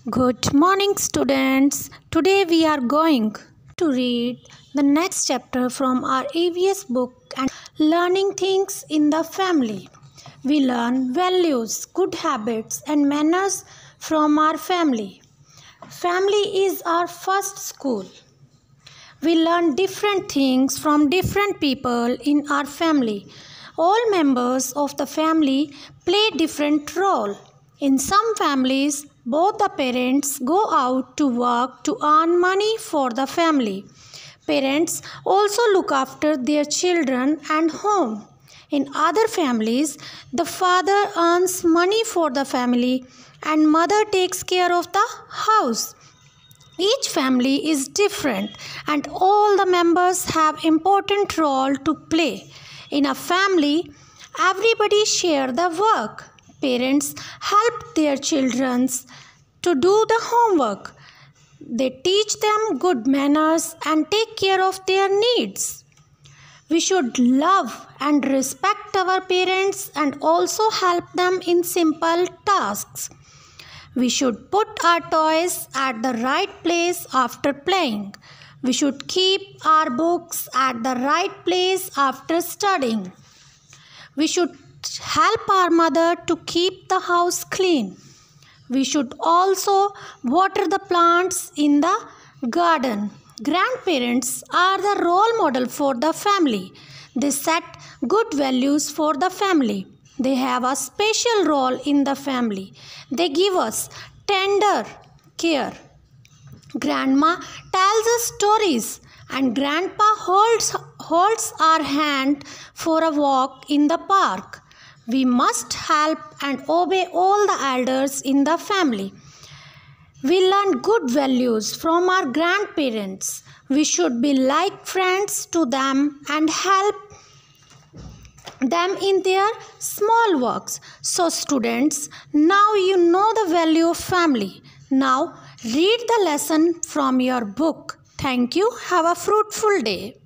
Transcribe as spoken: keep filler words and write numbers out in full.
Good morning, students. Today we are going to read the next chapter from our E V S book and learning things in the family. We learn values, good habits, and manners from our family. Family is our first school. We learn different things from different people in our family. All members of the family play different role. In some families, both the parents go out to work to earn money for the family. Parents also look after their children and home. In other families, the father earns money for the family and mother takes care of the house. Each family is different and all the members have important role to play. In a family, everybody share the work. Parents help their children to do the homework. They teach them good manners and take care of their needs. We should love and respect our parents and also help them in simple tasks. We should put our toys at the right place after playing. We should keep our books at the right place after studying. We should help our mother to keep the house clean. We should also water the plants in the garden. Grandparents are the role model for the family. They set good values for the family. They have a special role in the family. They give us tender care. Grandma tells us stories and grandpa holds, holds our hand for a walk in the park. We must help and obey all the elders in the family. We learn good values from our grandparents. We should be like friends to them and help them in their small works. So students, now you know the value of family. Now read the lesson from your book. Thank you. Have a fruitful day.